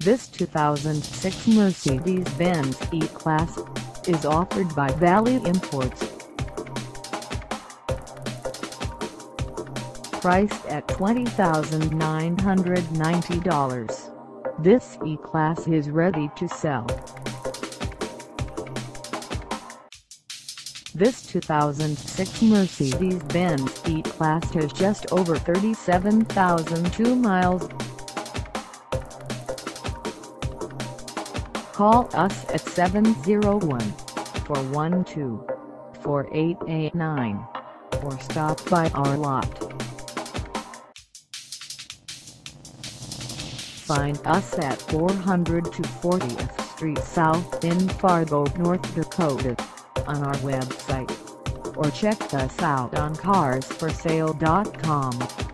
This 2006 Mercedes-Benz E-Class is offered by Valley Imports. Priced at $20,990, this E-Class is ready to sell. This 2006 Mercedes-Benz E-Class has just over 37,002 miles. Call us at 701-412-4889 or stop by our lot. Find us at 400 to 40th Street South in Fargo, North Dakota, on our website, or check us out on carsforsale.com.